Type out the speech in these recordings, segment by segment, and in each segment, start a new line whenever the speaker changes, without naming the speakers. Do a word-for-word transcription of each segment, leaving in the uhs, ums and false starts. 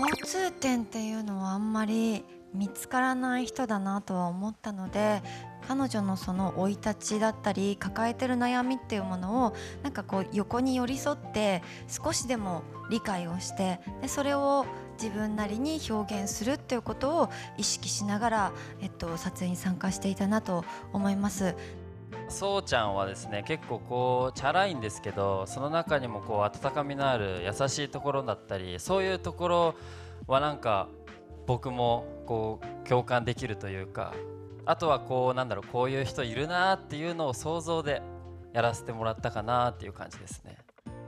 共通点っていうのはあんまり見つからない人だなとは思ったので、彼女のその生い立ちだったり抱えてる悩みっていうものをなんかこう横に寄り添って少しでも理解をして、でそれを自分なりに表現するっていうことを意識しながら、えっと、撮影に参加していたなと思います。
そうちゃんはですね、結構こうチャラいんですけど、その中にもこう温かみのある優しいところだったり、そういうところはなんか僕もこう共感できるというか、あとはこうなんだろう、こういう人いるなっていうのを想像でやらせてもらったかなっていう感じですね。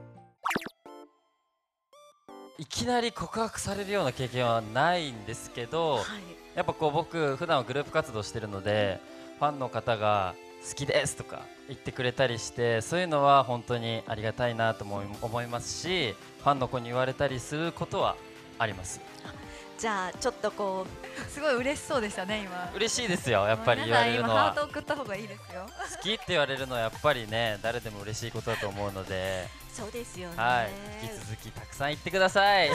いきなり告白されるような経験はないんですけど、
はい。
やっぱこう僕普段はグループ活動してるので、ファンの方が好きですとか言ってくれたりして、そういうのは本当にありがたいなと思い思いますし、ファンの子に言われたりすることはあります。
じゃあちょっとこ
すごい嬉しそうでしたね今。
嬉しいですよ、やっぱり言われるのは。
皆さん今ハート送った方がいいですよ。
好きって言われるのはやっぱりね、誰でも嬉しいことだと思うので、
うそうですよね。
はい、引き続きたくさん言ってください。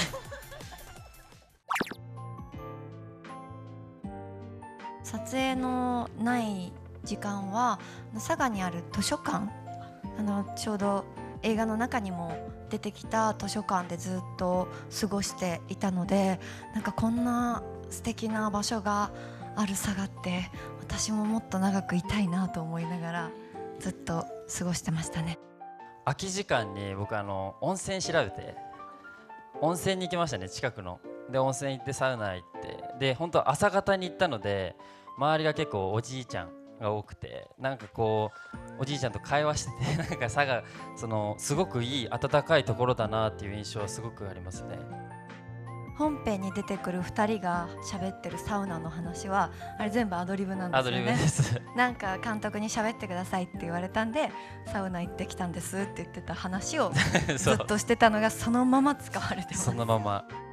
撮影のない時間は佐賀にある図書館、あのちょうど映画の中にも出てきた図書館でずっと過ごしていたので、なんかこんな素敵な場所がある佐賀って私ももっと長くいたいなと思いながらずっと過ごしてましたね。
空き時間に僕あの温泉調べて温泉に行きましたね、近くの。で温泉行ってサウナ行って、で本当朝方に行ったので、周りが結構おじいちゃんが多くて、なんかこうおじいちゃんと会話してて、なんか佐賀、そのすごくいい暖かいところだなっていう印象はすごくありますね。
本編に出てくるふたりが喋ってるサウナの話はあれ全部アドリブなんで
アドリブで
すよね。
す。
なんか監督に喋ってくださいって言われたんで、サウナ行ってきたんですって言ってた話をず
そう、
っとしてたのがそのまま使われてます。
そのまま